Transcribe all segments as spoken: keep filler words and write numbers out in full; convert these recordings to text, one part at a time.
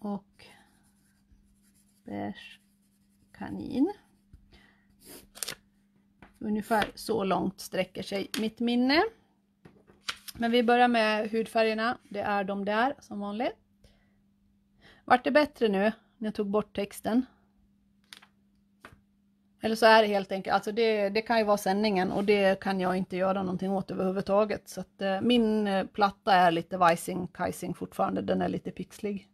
och beige kanin. Ungefär så långt sträcker sig mitt minne. Men vi börjar med hudfärgerna. Det är de där som vanligt. Vart det bättre nu när jag tog bort texten? Eller så är det helt enkelt, alltså det, det kan ju vara sändningen och det kan jag inte göra någonting åt överhuvudtaget. Så att eh, min eh, platta är lite vajsing, kajsing fortfarande, den är lite pixlig.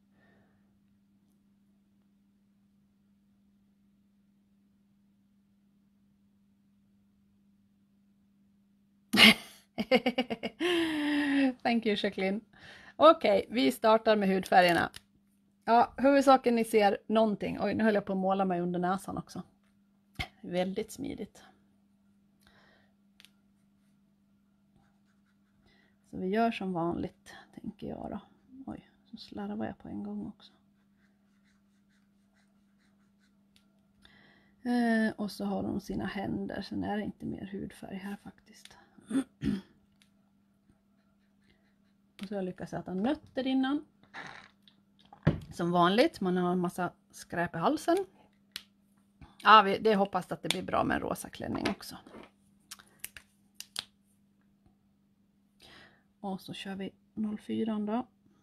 Thank you Jacqueline. Okej, okay, vi startar med hudfärgerna. Ja, huvudsaken ni ser någonting. Oj, nu höll jag på att måla mig under näsan också. Väldigt smidigt. Så vi gör som vanligt, tänker jag då. Oj, så slarvar jag på en gång också. Eh, och så har hon sina händer, sen är det inte mer hudfärg här faktiskt. Och så har jag lyckats äta nötter innan. Som vanligt, man har en massa skräp i halsen. Ja, vi, det hoppas att det blir bra med en rosa klänning också. Och så kör vi noll fyra då.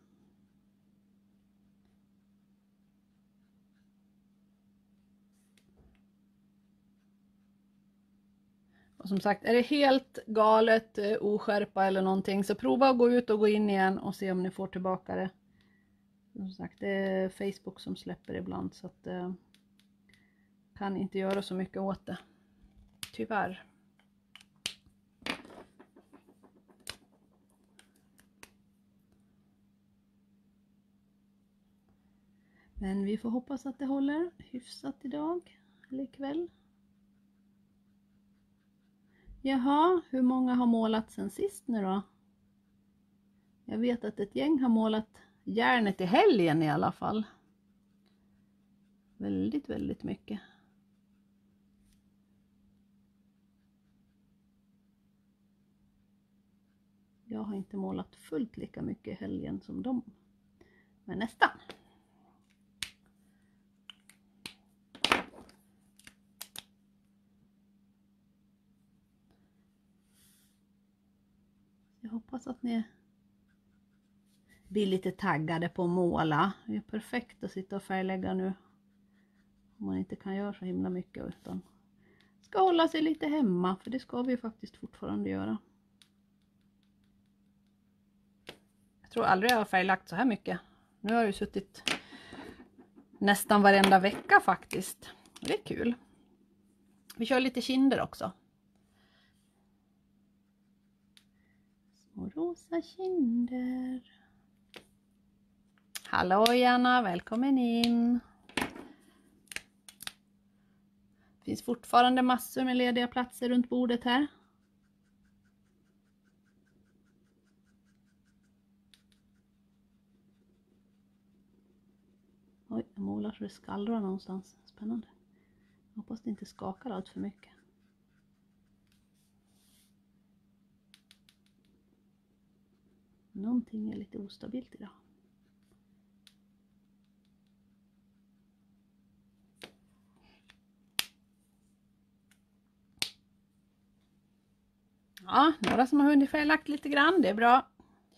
Och som sagt, är det helt galet, oskärpa eller någonting, så prova att gå ut och gå in igen och se om ni får tillbaka det. Som sagt, det är Facebook som släpper ibland, så att eh, kan inte göra så mycket åt det. Tyvärr. Men vi får hoppas att det håller hyfsat idag eller ikväll. Jaha, hur många har målat sen sist nu då? Jag vet att ett gäng har målat järnet i helgen i alla fall. Väldigt, väldigt mycket. Jag har inte målat fullt lika mycket i helgen som dem. Men nästan. Jag hoppas att ni blir lite taggade på att måla. Det är perfekt att sitta och färglägga nu. Om man inte kan göra så himla mycket utan ska hålla sig lite hemma. För det ska vi faktiskt fortfarande göra. Jag tror aldrig jag har färglagt så här mycket. Nu har jag ju suttit nästan varenda vecka faktiskt. Det är kul. Vi kör lite kinder också. Små rosa kinder. Hallå Janna, välkommen in. Det finns fortfarande massor med lediga platser runt bordet här. Oj, jag målar så det skallrar någonstans. Spännande. Jag hoppas det inte skakar allt för mycket. Någonting är lite ostabilt idag. Ja, några som har hunnit färglagt lite grann, det är bra.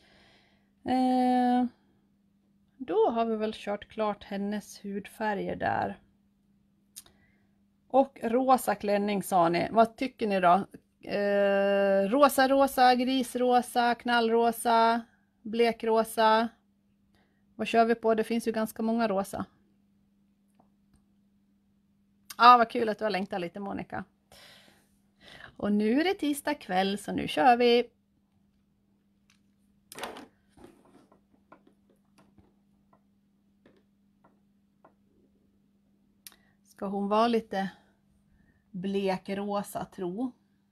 Eh, då har vi väl kört klart hennes hudfärger där. Och rosa klänning sa ni. Vad tycker ni då? Eh, rosa, rosa, grisrosa, knallrosa, blekrosa. Vad kör vi på? Det finns ju ganska många rosa. Ja, ah, vad kul att du har längtat lite, Monica. Och nu är det tisdag kväll, så nu kör vi. Ska hon vara lite blekrosa, tro?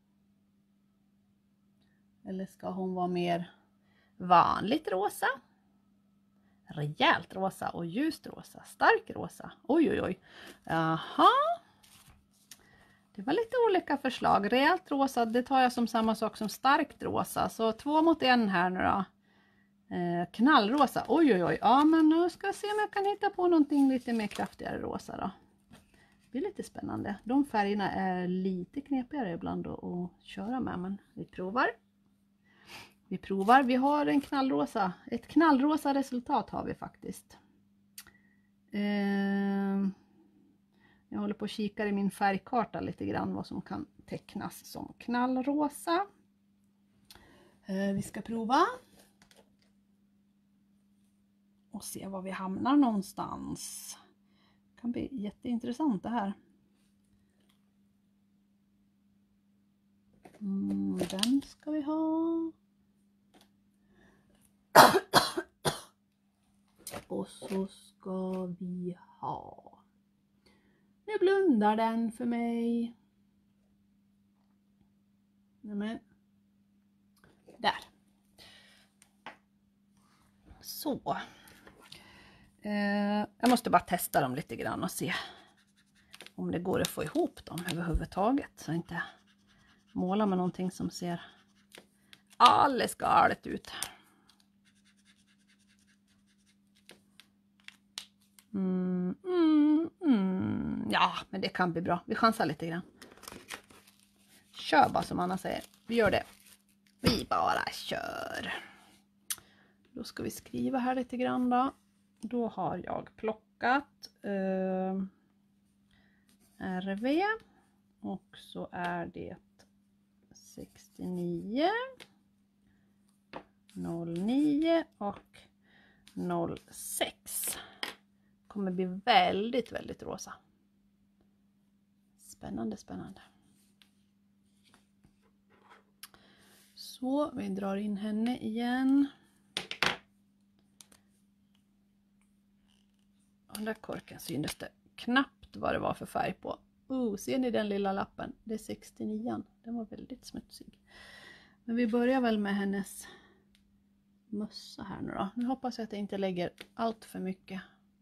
Eller ska hon vara mer vanligt rosa? Rejält rosa och ljust rosa. Stark rosa. Oj, oj, oj. Jaha. Det var lite olika förslag. Rejält rosa, det tar jag som samma sak som starkt rosa. Så två mot en här nu då. Eh, knallrosa, oj oj oj, ja men nu ska jag se om jag kan hitta på någonting lite mer kraftigare rosa då. Det blir lite spännande. De färgerna är lite knepigare ibland att, att köra med, men vi provar. Vi provar, vi har en knallrosa, ett knallrosa resultat har vi faktiskt. Eh, jag håller på att kika i min färgkarta lite grann vad som kan tecknas som knallrosa. Eh, vi ska prova. Och se var vi hamnar någonstans. Det kan bli jätteintressant det här. Mm, den ska vi ha. Och så ska vi ha. Nu blundar den för mig. Nämen. Där. Så. Eh, jag måste bara testa dem lite grann och se om det går att få ihop dem överhuvudtaget. Så inte måla med någonting som ser alldeles galet ut. Mm, mm, mm. Ja, men det kan bli bra. Vi chansar lite grann. Kör bara som Anna säger. Vi gör det. Vi bara kör. Då ska vi skriva här lite grann då. Då har jag plockat eh, R V. Och så är det sextionio. noll nio och noll sex. Kommer bli väldigt, väldigt rosa. Spännande, spännande. Så, vi drar in henne igen. Den där korken syntes det knappt vad det var för färg på. Oh, ser ni den lilla lappen? Det är sextionio. Den var väldigt smutsig. Men vi börjar väl med hennes mössa här nu då. Nu hoppas jag att jag inte lägger allt för mycket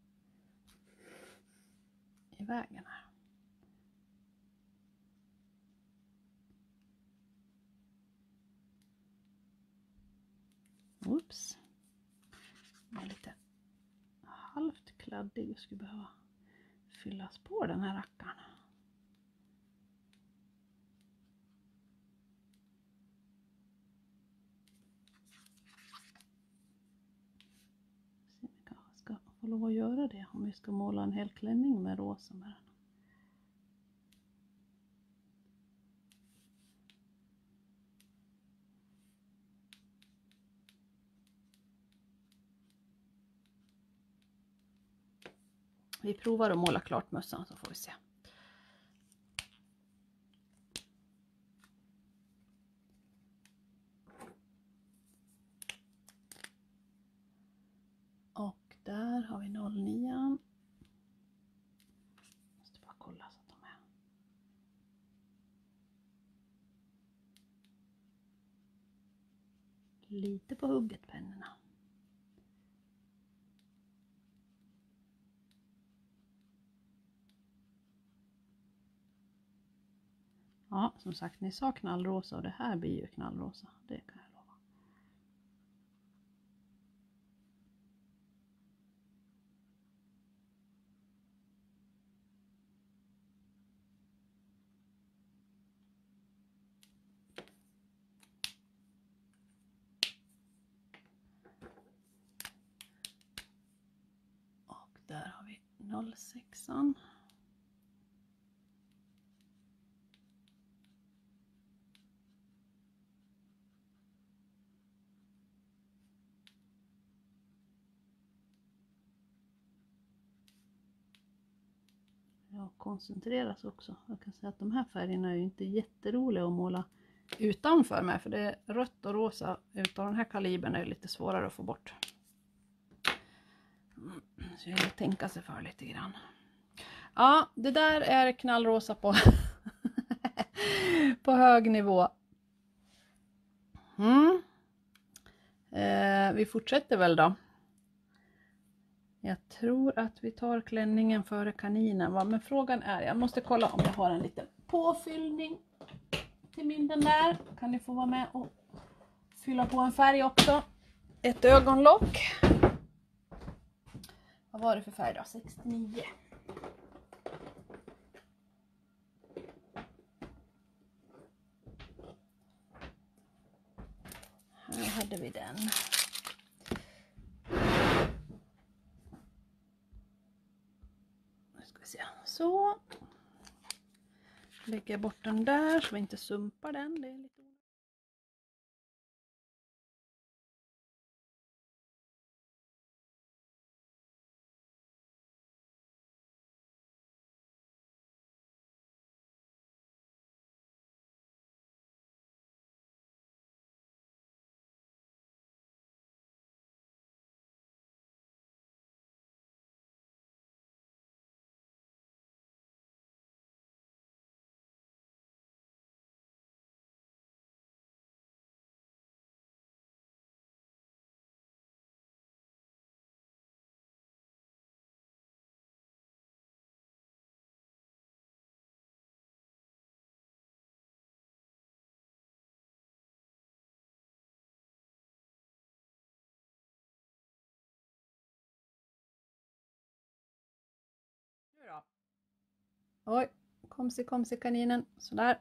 i vägen här. Oops. Jag är lite halvt kladdig och skulle behöva fyllas på den här rackaren. Vi kanske ska få lov att göra det om vi ska måla en hel klänning med rosa med den. Vi provar att måla klart mössan så får vi se. Och där har vi noll nio. Måste bara kolla så att de är. Lite på hugget pennorna. Ja, som sagt, ni sa knallrosa och det här blir ju knallrosa. Det kan jag lova. Och där har vi noll sex. Ja, koncentreras också. Jag kan säga att de här färgerna är ju inte jätteroliga att måla utanför med. För det är rött och rosa utav den här kalibern är det lite svårare att få bort. Så jag vill tänka sig för lite grann. Ja, det där är knallrosa på, på hög nivå. Mm. Eh, vi fortsätter väl då. Jag tror att vi tar klänningen före kaninen. Va? Men frågan är, jag måste kolla om jag har en liten påfyllning till min den där. Kan ni få vara med och fylla på en färg också. ett ögonlock. Vad var det för färg då? sextionio. Här hade vi den. Nu ska vi se. Så. Lägger jag bort den där så vi inte sumpar den. Det är lite nu då. Oj, kom sig, kom sig kaninen. Sådär.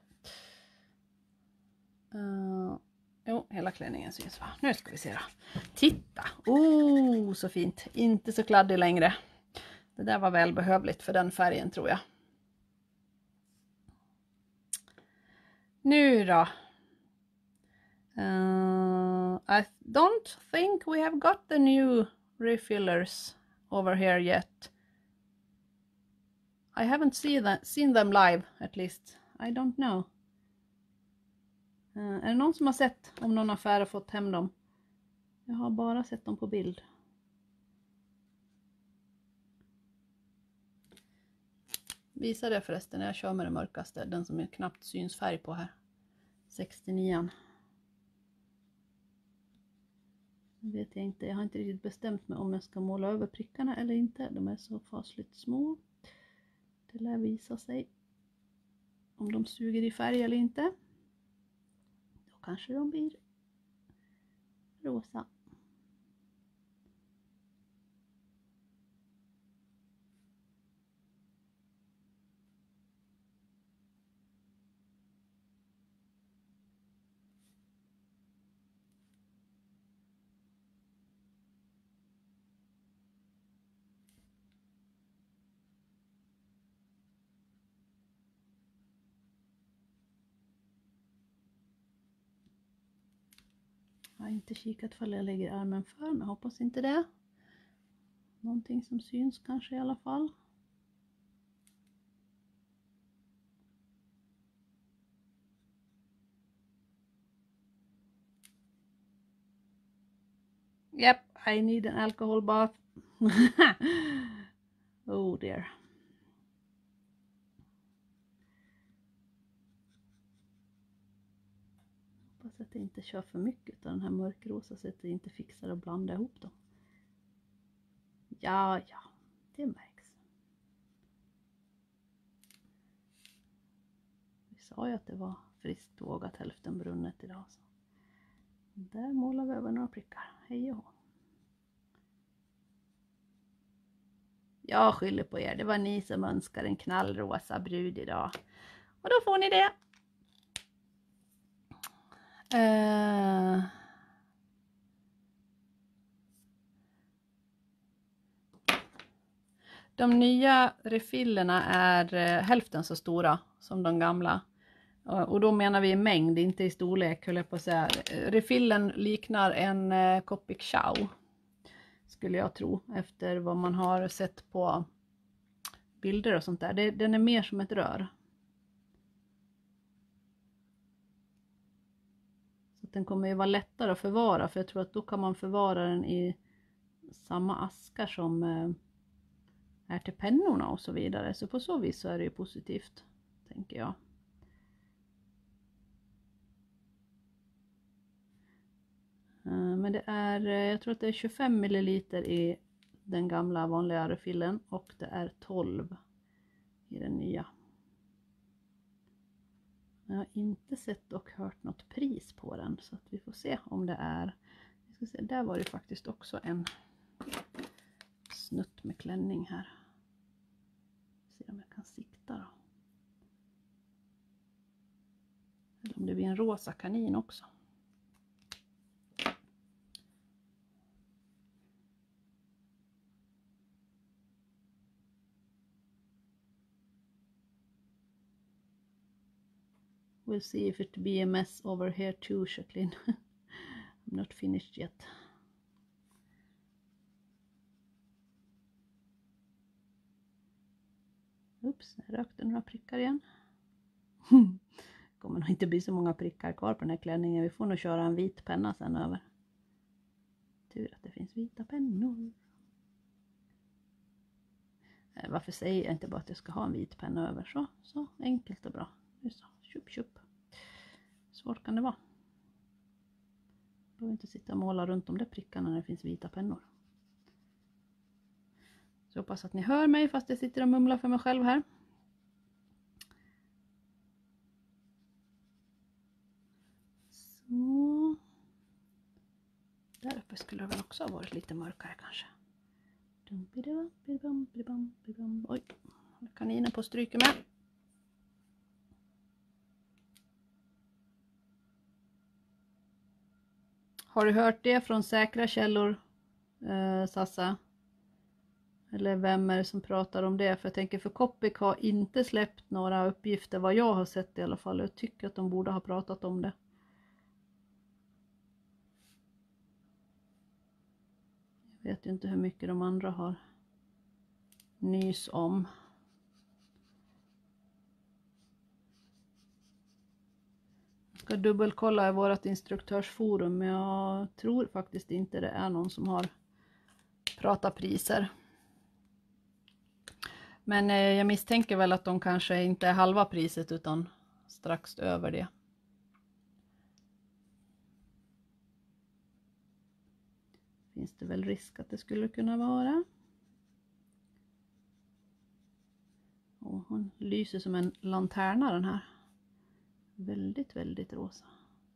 Uh, jo, hela klänningen syns va. Nu ska vi se då. Titta! Oh, så fint. Inte så kladdig längre. Det där var välbehövligt för den färgen tror jag. Nu då. Uh, I don't think we have got the new refillers over here yet. I haven't seen them, seen them live at least. I don't know. Uh, är det någon som har sett om någon affär har fått hem dem? Jag har bara sett dem på bild. Visar det förresten när jag kör med det mörkaste. Den som är knappt syns färg på här. sextionio. Vet jag inte. Jag har inte riktigt bestämt mig om jag ska måla över prickarna eller inte. De är så fasligt små. Det lär visa sig om de suger i färg eller inte. Då kanske de blir rosa. Jag har inte kikat för jag lägger armen för, men jag hoppas inte det. Någonting som syns kanske i alla fall. Yep, I need an alcohol bath. Oh dear. Hoppas att det inte kör för mycket av den här mörkrosa så att det inte fixar att blanda ihop dem. Ja, ja, det märks. Vi sa ju att det var friskt vågat hälften brunnet idag. Så. Där målar vi över några prickar. Hej och hå. Jag skyller på er. Det var ni som önskade en knallrosa brud idag. Och då får ni det. Uh... De nya refillerna är uh, hälften så stora som de gamla. Uh, och då menar vi i mängd, inte i storlek. Höll jag på att säga. Refillen liknar en uh, Copic Chow. Skulle jag tro. Efter vad man har sett på bilder och sånt där. Det, den är mer som ett rör. Så den kommer ju vara lättare att förvara. För jag tror att då kan man förvara den i samma askar som uh, är till pennorna och så vidare. Så på så vis så är det ju positivt, tänker jag. Men det är, jag tror att det är tjugofem milliliter i den gamla vanliga refillen och det är tolv i den nya. Jag har inte sett och hört något pris på den så att vi får se om det är. ska se, där var det faktiskt också en snutt med klänning här. Se om jag kan sikta då. Eller om det blir en rosa kanin också. We'll see if it be a mess over here too, Jacqueline. I'm not finished yet. Oops, jag rökte några prickar igen. Det kommer nog inte bli så många prickar kvar på den här klänningen. Vi får nog köra en vit penna sen över. Tur att det finns vita pennor. Varför säger jag inte bara att jag ska ha en vit penna över? Så, så enkelt och bra. Det är så, tjup tjup. Svårt kan det vara. Jag behöver inte sitta och måla runt de där prickarna när det finns vita pennor. Så jag hoppas att ni hör mig fast jag sitter och mumlar för mig själv här. Så. Där uppe skulle det väl också ha varit lite mörkare kanske. Oj, kaninen på stryker med. Har du hört det från säkra källor, eh, Sassa? Eller vem är det som pratar om det? För jag tänker, för Copic har inte släppt några uppgifter vad jag har sett i alla fall. Jag tycker att de borde ha pratat om det. Jag vet ju inte hur mycket de andra har nys om. Jag ska dubbelkolla i vårt instruktörsforum, men jag tror faktiskt inte det är någon som har pratat priser. Men eh, jag misstänker väl att de kanske inte är halva priset utan strax över det. Finns det väl risk att det skulle kunna vara. Och hon lyser som en lanterna den här. Väldigt, väldigt rosa.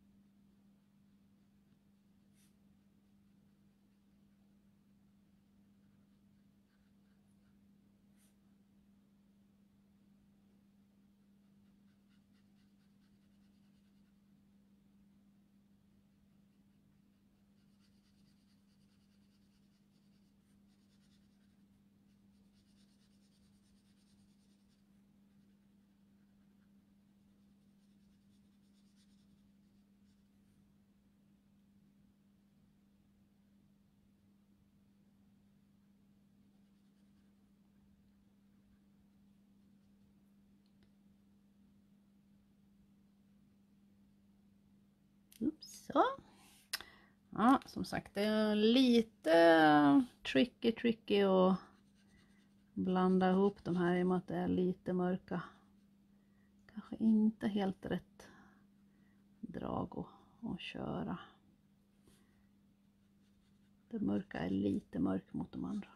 Oops, så. Ja, som sagt, det är lite tricky tricky att blanda ihop de här i och med att det är lite mörka. Kanske inte helt rätt drag att, att köra. Det mörka är lite mörk mot de andra.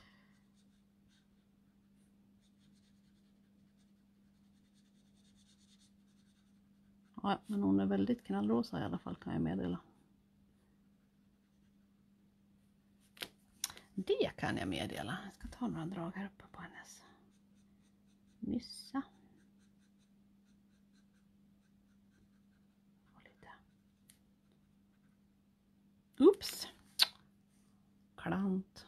Ja, men hon är väldigt knallrosa i alla fall, kan jag meddela. Det kan jag meddela. Jag ska ta några drag här uppe på hennes nyssa. Lite. Oops. Klant.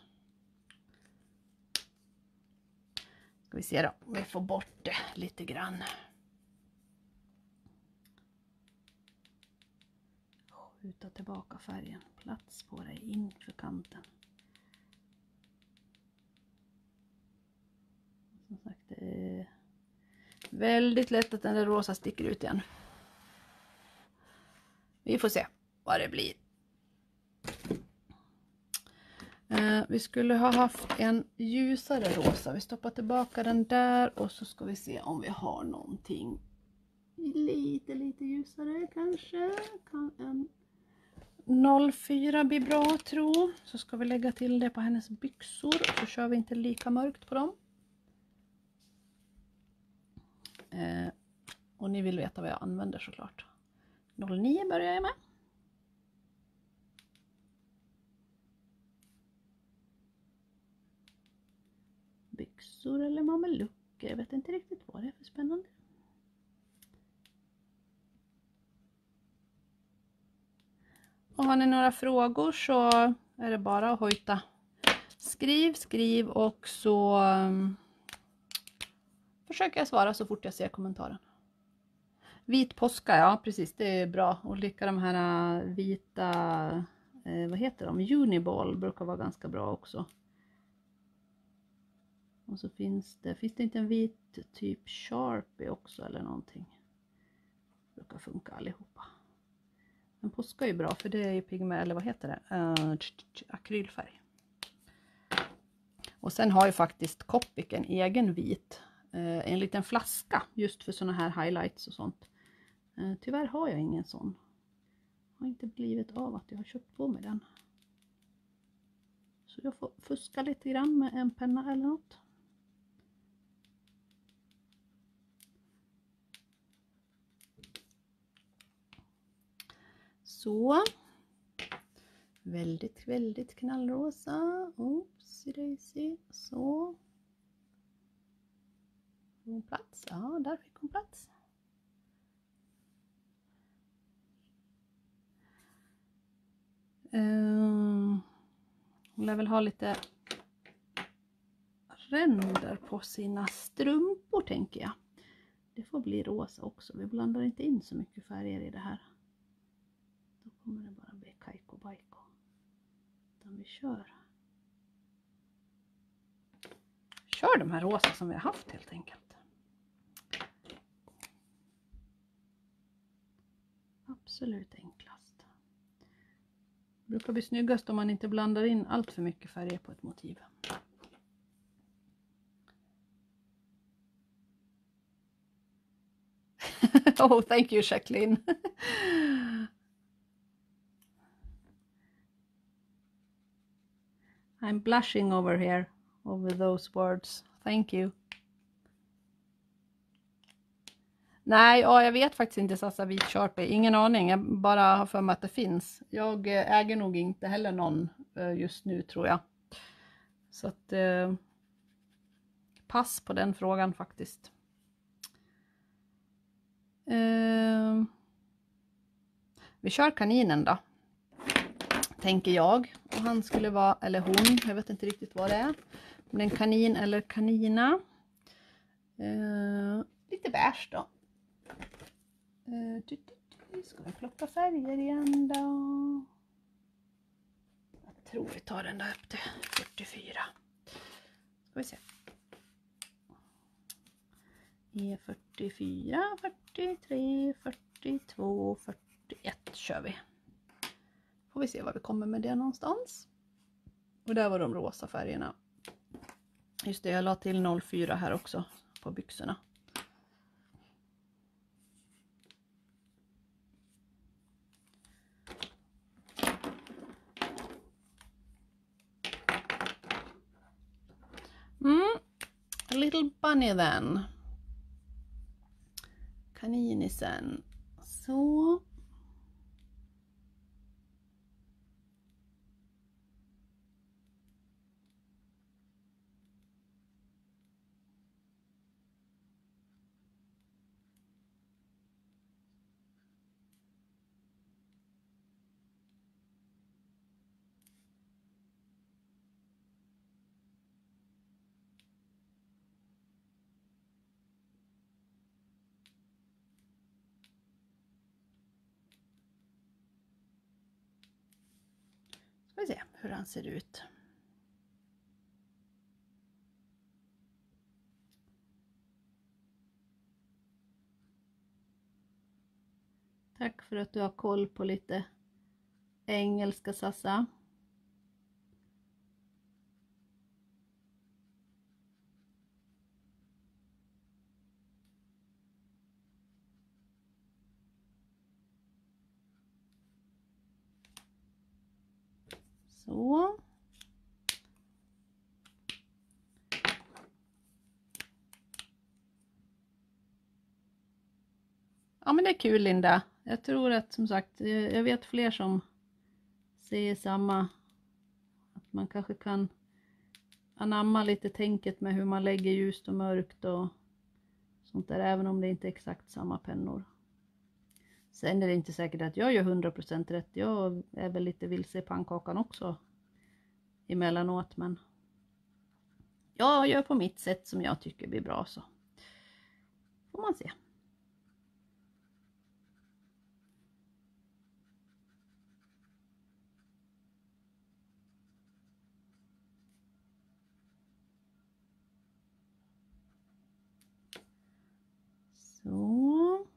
Ska vi se då om vi får bort det lite grann. Skjuta tillbaka färgen. Plats på dig in för kanten. Som sagt, det är väldigt lätt att den där rosa sticker ut igen. Vi får se vad det blir. Eh, vi skulle ha haft en ljusare rosa. Vi stoppar tillbaka den där och så ska vi se om vi har någonting lite lite ljusare kanske. Kan en noll fyra bli bra, tro. Så ska vi lägga till det på hennes byxor och så kör vi inte lika mörkt på dem. Eh, och ni vill veta vad jag använder såklart. noll nio börjar jag med. byxor eller mamelucker. Jag vet inte riktigt vad det är för spännande. Och har ni några frågor så är det bara att hojta. Skriv, skriv och så um, försöker jag svara så fort jag ser kommentaren. Vit påska, ja precis, det är bra. Och lika de här uh, vita, uh, vad heter de? Uniball brukar vara ganska bra också. Och så finns det, finns det inte en vit typ Sharpie också eller någonting? Brukar funka allihopa. Men påska är ju bra för det är ju pigment, eller vad heter det? Uh, akrylfärg. Och sen har ju faktiskt Copic en egen vit. Uh, en liten flaska just för såna här highlights och sånt. Uh, tyvärr har jag ingen sån. Har inte blivit av att jag har köpt på mig den. Så jag får fuska lite grann med en penna eller något. Så. Väldigt, väldigt knallrosa. Oops, daisy. Så. Hon plats. Ja, där fick hon plats. Um, hon lär väl ha lite ränder på sina strumpor tänker jag. Det får bli rosa också. Vi blandar inte in så mycket färger i det här. Då kommer det bara bli kajko bajko. Utan vi kör. Kör de här rosa som vi har haft helt enkelt. Absolut enklast. Det brukar bli snyggast om man inte blandar in allt för mycket färger på ett motiv. Oh, thank you, Jacqueline. I'm blushing over here, over those words. Thank you. Nej, ja, jag vet faktiskt inte Sassa vit Sharpie. Ingen aning, jag bara har för mig att det finns. Jag äger nog inte heller någon just nu tror jag. Så att eh, pass på den frågan faktiskt. Eh, vi kör kaninen då. Tänker jag. Och han skulle vara, eller hon, jag vet inte riktigt vad det är. Om det är en kanin eller kanina. Eh, lite beige då. Eh, ska vi plocka färger igen då? Jag tror vi tar den där upp till fyrtiofyra. Ska vi se. E fyrtiofyra, fyrtiotre, fyrtiotvå, fyrtioett kör vi. Får vi se var vi kommer med det någonstans. Och där var de rosa färgerna. Just det, jag la till noll fyra här också på byxorna. Mm, a little bunny then. Kaninisen. Så. Ska vi se hur han ser ut. Tack för att du har koll på lite engelska, Sassa. Så. Ja men det är kul Linda. Jag tror att som sagt, jag vet fler som säger samma. Att man kanske kan anamma lite tänket med hur man lägger ljust och mörkt och sånt där, även om det inte är exakt samma pennor. Sen är det inte säkert att jag gör hundra procent rätt. Jag är väl lite vilse i pannkakan också emellanåt, men jag gör på mitt sätt som jag tycker blir bra, så får man se. Så.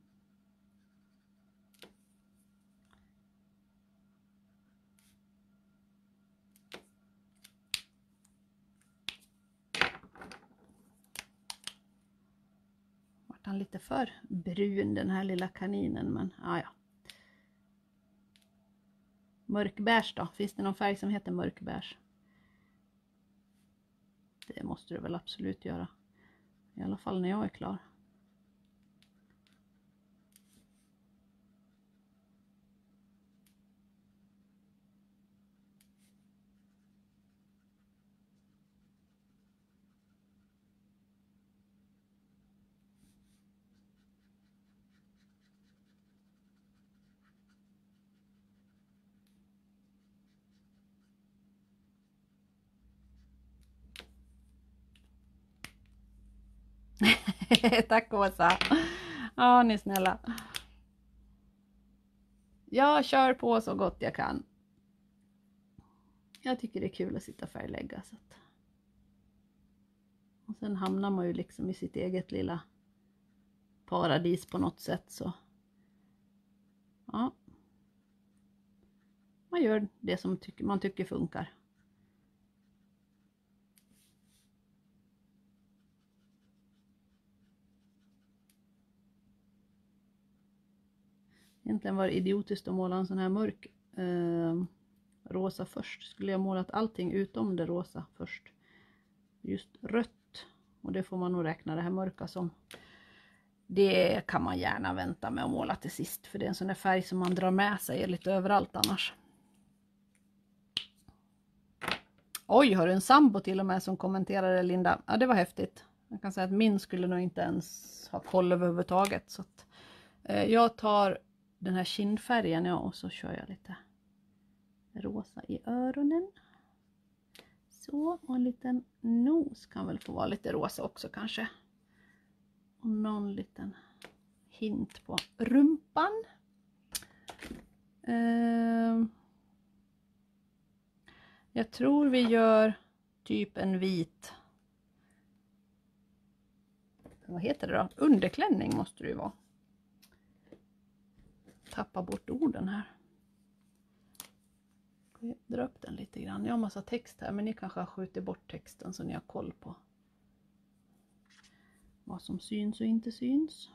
Vart han lite för brun, den här lilla kaninen, men ja ja. Mörkbärs då? Finns det någon färg som heter mörkbärs? Det måste du väl absolut göra. I alla fall när jag är klar. Tack Åsa. Ja, ni är snälla. Jag kör på så gott jag kan. Jag tycker det är kul att sitta och färglägga. Så att... Och sen hamnar man ju liksom i sitt eget lilla paradis på något sätt. Så ja. Man gör det som tycker, man tycker funkar. Egentligen var det idiotiskt att måla en sån här mörk eh, rosa först. Skulle jag målat allting utom det rosa först. Just rött. Och det får man nog räkna det här mörka som. Det kan man gärna vänta med att måla till sist. För det är en sån där färg som man drar med sig lite överallt annars. Oj, har du en sambo till och med som kommenterade, Linda? Ja, det var häftigt. Jag kan säga att min skulle nog inte ens ha koll överhuvudtaget. Så att, eh, jag tar den här kindfärgen, ja, och så kör jag lite rosa i öronen. Så, och en liten nos kan väl få vara lite rosa också kanske. Och någon liten hint på rumpan. Eh, jag tror vi gör typ en vit. Vad heter det då? Underklänning måste det ju vara. Tappa bort orden här. Jag drar upp den lite grann. Jag har massa text här, men ni kanske har skjutit bort texten så ni har koll på vad som syns och inte syns.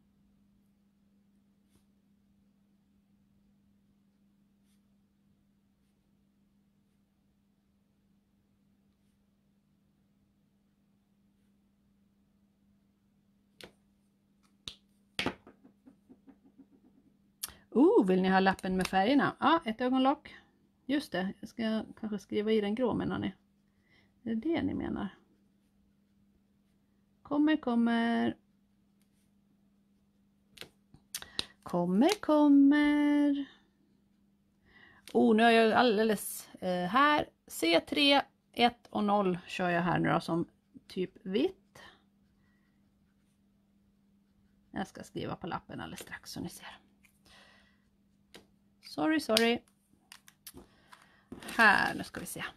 Oh, vill ni ha lappen med färgerna? Ja, ett ögonlock. Just det, jag ska kanske skriva i den grå, menar ni? Är det det ni menar? Kommer, kommer. Kommer, kommer. Oh, nu är jag alldeles eh, här. C tre, ett och noll kör jag här nu då som typ vitt. Jag ska skriva på lappen alldeles strax så ni ser. Sorry, sorry. Här, nu ska vi se.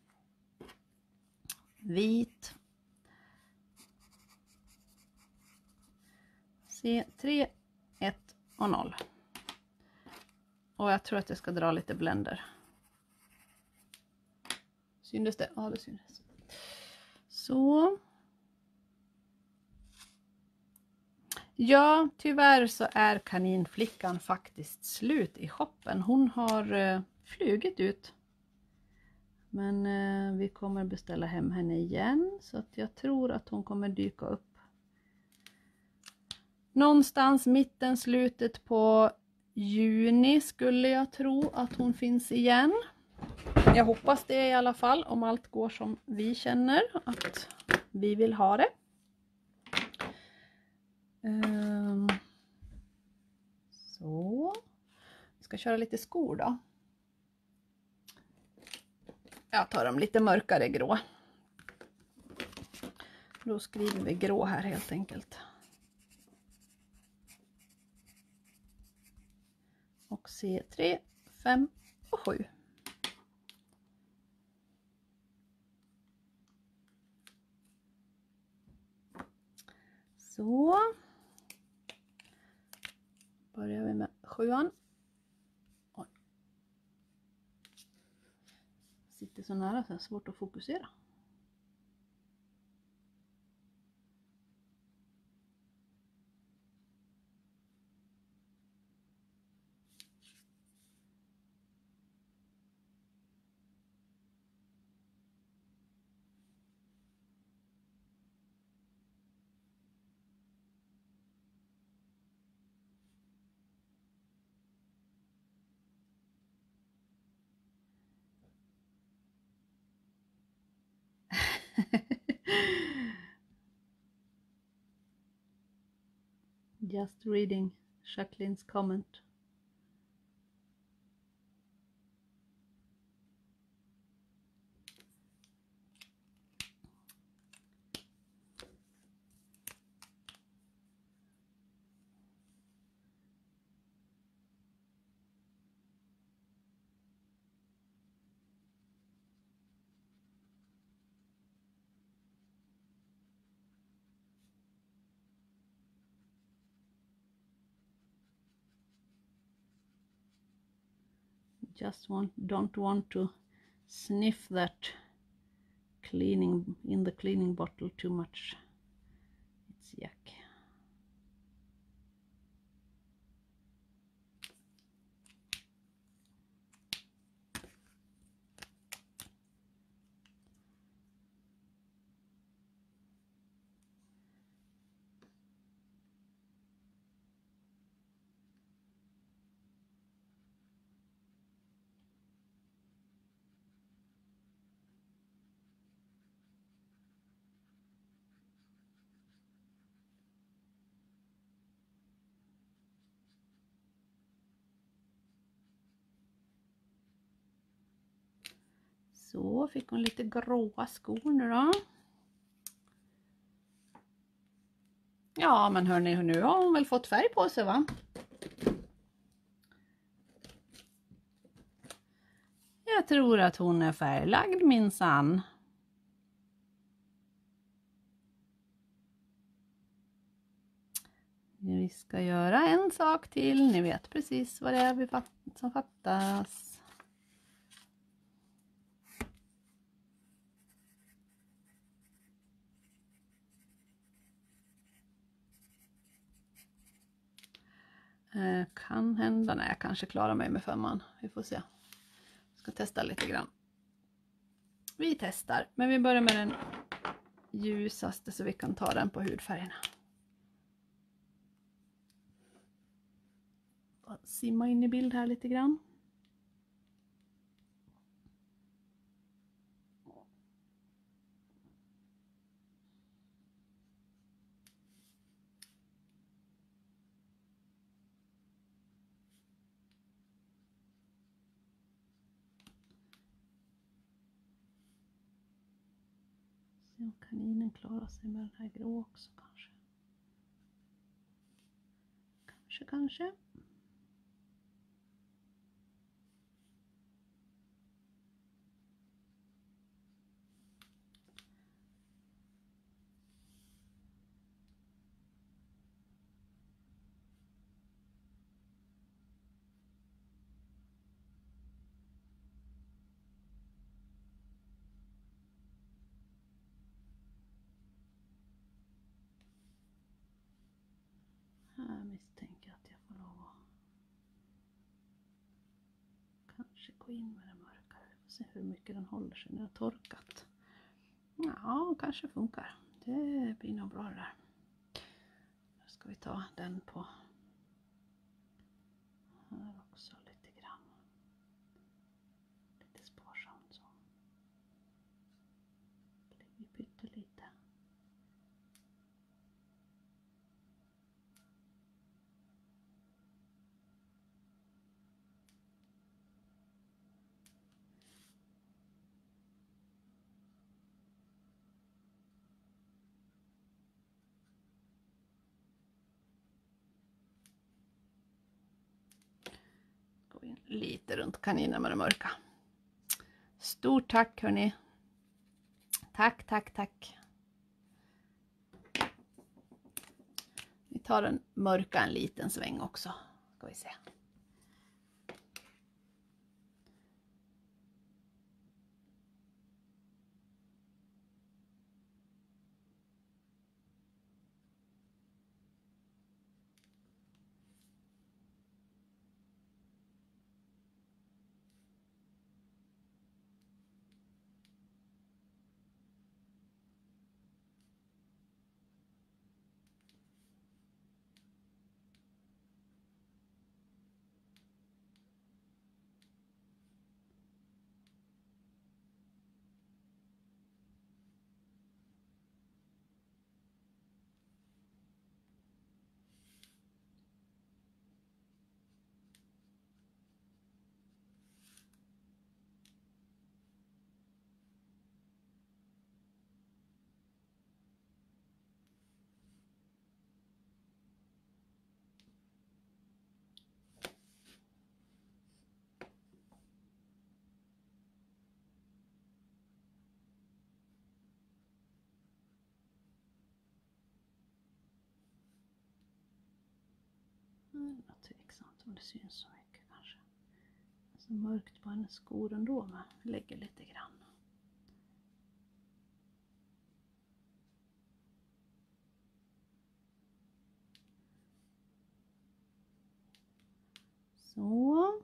Vit. C tre, ett och noll. Och jag tror att jag ska dra lite blender. Syndes det? Ja, det syndes. Så. Ja, tyvärr så är kaninflickan faktiskt slut i shoppen. Hon har eh, flugit ut. Men eh, vi kommer beställa hem henne igen. Så att jag tror att hon kommer dyka upp. Någonstans mitten, slutet på juni skulle jag tro att hon finns igen. Jag hoppas det i alla fall, om allt går som vi känner att vi vill ha det. Um, så. Vi ska köra lite skor då. Jag tar dem lite mörkare grå. Då skriver vi grå här helt enkelt. Och C tre, fem och sju. Så. Börjar vi med sjuan. Oj. Sitter så nära så det är svårt att fokusera. Just reading Jacqueline's comment. Just want don't want to sniff that cleaning in the cleaning bottle too much. It's yuck. Så fick hon lite gråa skor nu då. Ja, men hörni, nu har hon väl fått färg på sig, va? Jag tror att hon är färglagd minsann. Vi ska göra en sak till. Ni vet precis vad det är vi fatt som fattas. Eh, kan hända. Nej, jag kanske klarar mig med femman. Vi får se. Jag ska testa lite grann. Vi testar. Men vi börjar med den ljusaste så vi kan ta den på hudfärgerna. Simma in i bild här lite grann. Se om kaninen klarar sig med den här grå också kanske. Kanske, kanske. Här misstänker jag att jag får lov att kanske gå in med det mörkare. Vi får se hur mycket den håller sig när det har torkat. Ja, kanske funkar. Det blir nog bra det där. Nu ska vi ta den på här också lite grann. Lite lite runt kaninen med det mörka. Stort tack hörni. Tack, tack, tack. Vi tar den mörka en liten sväng också. Ska vi se. Det är tveksamt om det syns så mycket kanske. Det är så mörkt på hennes skor ändå, men jag lägger lite grann. Så.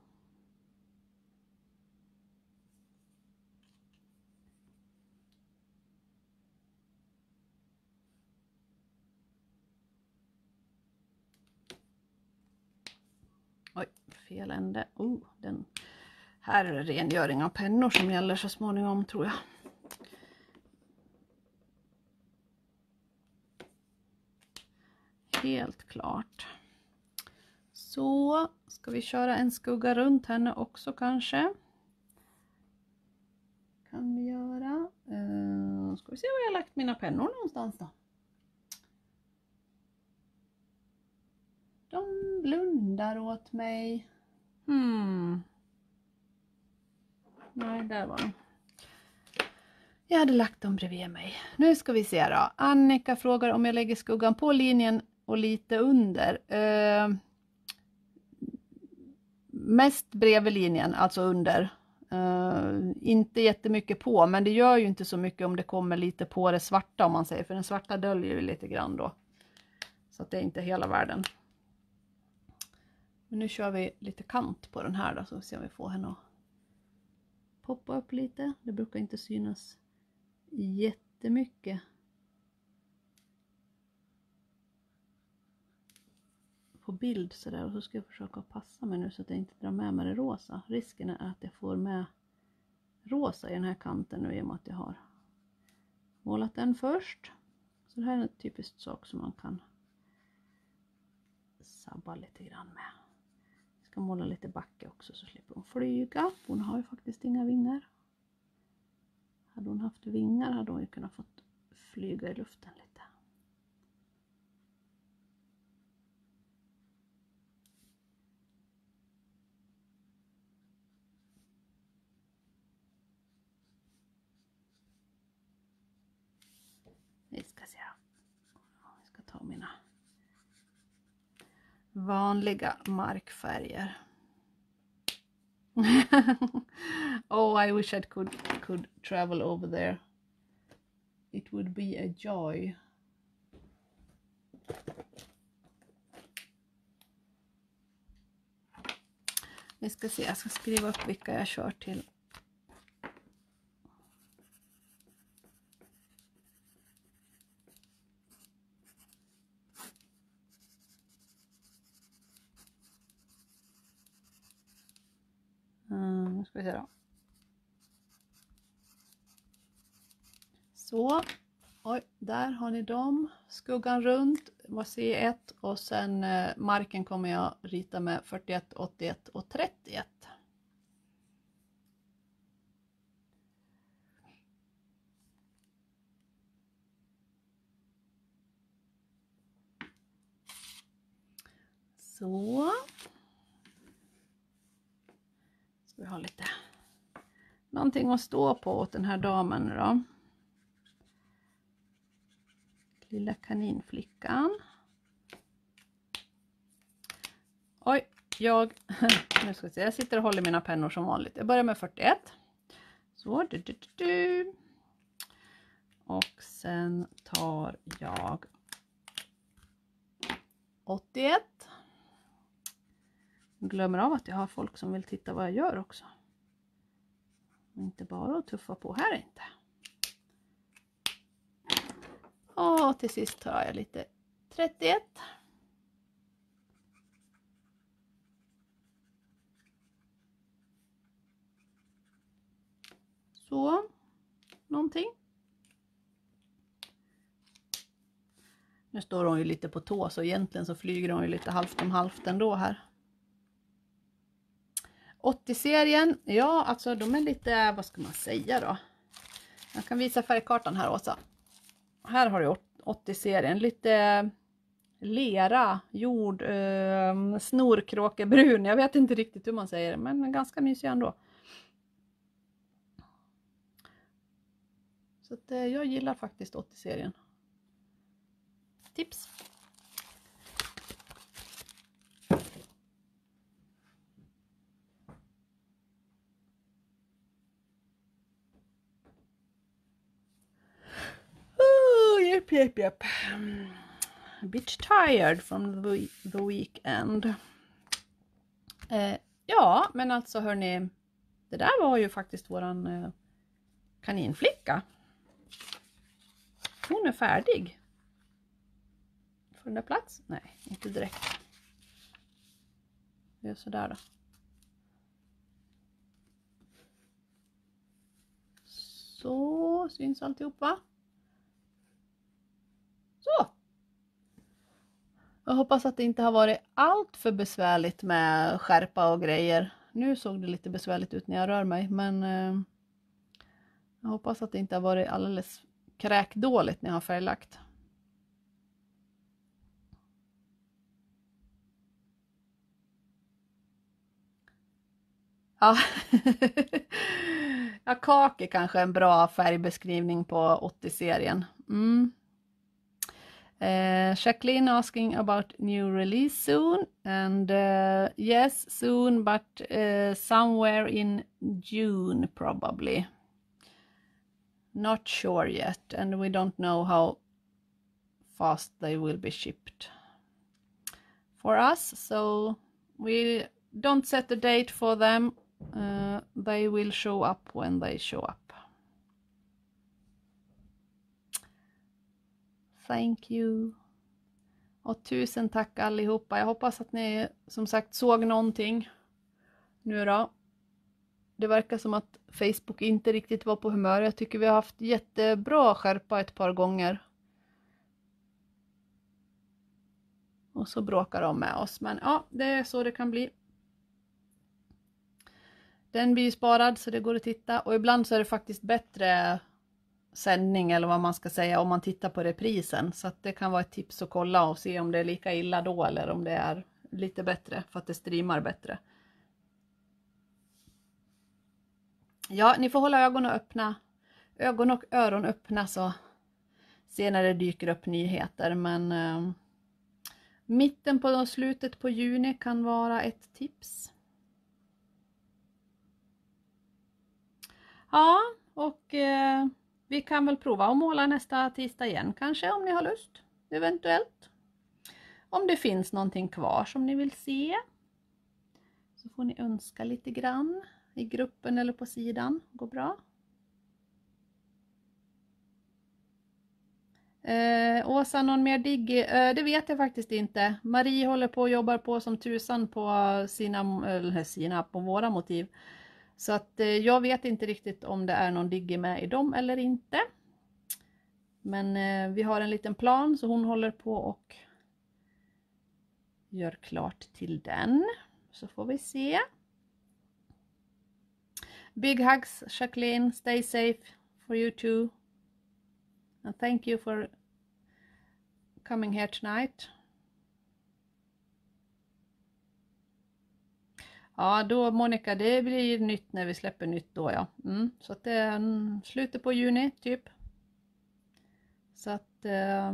Oj, fel ände. Oh, den här är det rengöring av pennor som gäller så småningom tror jag. Helt klart. Så ska vi köra en skugga runt henne också kanske. Kan vi göra. Uh, ska vi se var jag har lagt mina pennor någonstans då. De blundar åt mig. Hmm. Nej, där var de. Jag hade lagt dem bredvid mig. Nu ska vi se då. Annika frågar om jag lägger skuggan på linjen och lite under. Uh, mest bredvid linjen, alltså under. Uh, inte jättemycket på, men det gör ju inte så mycket om det kommer lite på det svarta om man säger. För den svarta döljer ju lite grann då. Så att det är inte hela världen. Men nu kör vi lite kant på den här då, så vi ser om vi får henne att poppa upp lite. Det brukar inte synas jättemycket. På bild sådär, och så ska jag försöka passa mig nu så att jag inte drar med mig det rosa. Risken är att jag får med rosa i den här kanten nu i och med att jag har målat den först. Så det här är en typisk sak som man kan sabba lite grann med. Jag ska måla lite backe också så slipper hon flyga. Hon har ju faktiskt inga vingar. Hade hon haft vingar hade hon ju kunnat fått flyga i luften lite. Vi ska se. Vi ska ta mina vanliga markfärger. Oh, I wish I could could travel over there. It would be a joy. Vi ska se, jag ska skriva upp vilka jag kör till. Mm, nu ska vi se då. Så, oj, där har ni dem. Skuggan runt var C ett och sen eh, marken kommer jag rita med fyrtioett, åttioett och trettioett. Så. någonting att stå på åt den här damen då. Lilla kaninflickan. Oj, jag, nu ska vi se, jag sitter och håller mina pennor som vanligt. Jag börjar med fyrtioett. Så, du, du, du, du. Och sen tar jag åttioett. Jag glömmer av att jag har folk som vill titta vad jag gör också. Inte bara att tuffa på här inte. Och till sist tar jag lite trettioett. Så, någonting. Nu står hon ju lite på tå, så egentligen så flyger hon ju lite halvt om halvt ändå här. åttio-serien, ja alltså de är lite, vad ska man säga då? Jag kan visa färgkartan här Åsa. Här har du åttio-serien, lite lera, jord, eh, snorkråkebrun. Jag vet inte riktigt hur man säger det, men ganska mysig ändå. Så att, eh, jag gillar faktiskt åttio-serien. Tips! Oh, yep, yep, yep. A bit tired from the, the weekend. Eh, ja, men alltså hörni, det där var ju faktiskt våran eh, kaninflicka. Hon är färdig. Får den där plats? Nej, inte direkt. Det är sådär då. Så, syns alltihop va? Så. Jag hoppas att det inte har varit allt för besvärligt med skärpa och grejer. Nu såg det lite besvärligt ut när jag rör mig, men eh, jag hoppas att det inte har varit alldeles kräkdåligt när jag har färglagt. Ja, ja kak är kanske en bra färgbeskrivning på åttio-serien. Mm. Uh, Jacqueline asking about new release soon, and uh, yes, soon, but uh, somewhere in June probably. Not sure yet, and we don't know how fast they will be shipped for us, so we don't set a date for them. Uh, they will show up when they show up. Thank you. Och tusen tack allihopa. Jag hoppas att ni som sagt såg någonting nu då. Det verkar som att Facebook inte riktigt var på humör. Jag tycker vi har haft jättebra skärpa ett par gånger. Och så bråkar de med oss. Men ja, det är så det kan bli. Den blir sparad så det går att titta. Och ibland så är det faktiskt bättre sändning eller vad man ska säga om man tittar på reprisen. Så att det kan vara ett tips att kolla och se om det är lika illa då eller om det är lite bättre för att det streamar bättre. Ja, ni får hålla ögonen öppna. Ögon och öron öppna så se när det dyker upp nyheter. Men eh, mitten på slutet på juni kan vara ett tips. Ja, och eh, vi kan väl prova att måla nästa tisdag igen kanske om ni har lust. Eventuellt. Om det finns någonting kvar som ni vill se. Så får ni önska lite grann i gruppen eller på sidan. Går bra. Eh, Åsa, någon mer digg? Eh, det vet jag faktiskt inte. Marie håller på och jobbar på som tusan på sina, eller sina på våra motiv. Så att eh, jag vet inte riktigt om det är någon digg med i dem eller inte. Men eh, vi har en liten plan så hon håller på och gör klart till den. Så får vi se. Big hugs, Jacqueline. Stay safe for you too. And thank you for coming here tonight. Ja, då Monica, det blir nytt när vi släpper nytt då, ja. Mm, så att det är mm, slutet på juni, typ. Så att... Eh,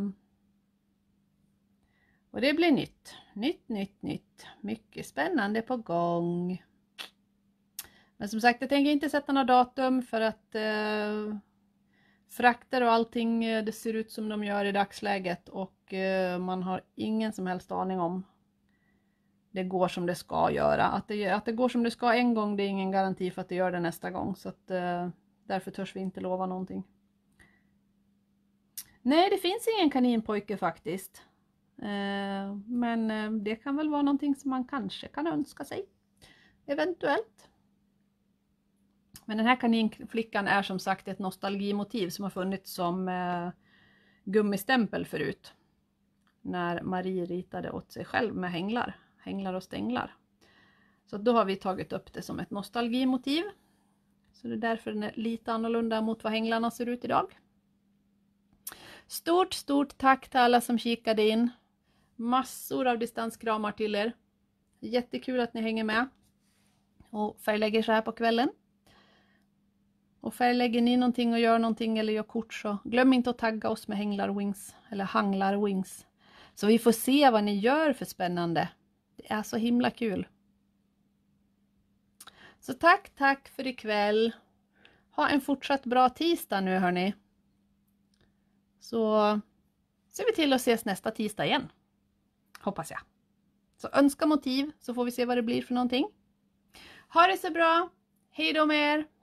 och det blir nytt. Nytt, nytt, nytt. Mycket spännande på gång. Men som sagt, jag tänker inte sätta något datum för att... Eh, frakter och allting, det ser ut som de gör i dagsläget. Och eh, man har ingen som helst aning om det går som det ska göra. Att det, att det går som det ska en gång, det är ingen garanti för att det gör det nästa gång. Så att, eh, därför törs vi inte lova någonting. Nej, det finns ingen kaninpojke faktiskt. Eh, men eh, det kan väl vara någonting som man kanske kan önska sig. Eventuellt. Men den här kaninflickan är som sagt ett nostalgimotiv som har funnits som eh, gummistämpel förut. När Marie ritade åt sig själv med hänglar. Hänglar och stänglar. Så då har vi tagit upp det som ett nostalgimotiv. Så det är därför den är lite annorlunda mot vad hänglarna ser ut idag. Stort, stort tack till alla som kikade in. Massor av distanskramar till er. Jättekul att ni hänger med. Och färglägger så här på kvällen. Och färglägger ni någonting och gör någonting eller gör kort, så glöm inte att tagga oss med hänglar wings. Eller hanglar wings. Så vi får se vad ni gör för spännande. Det är så himla kul. Så tack, tack för ikväll. Ha en fortsatt bra tisdag nu, hörni. Så ser vi till att ses nästa tisdag igen. Hoppas jag. Så önska motiv så får vi se vad det blir för någonting. Ha det så bra. Hej då med er.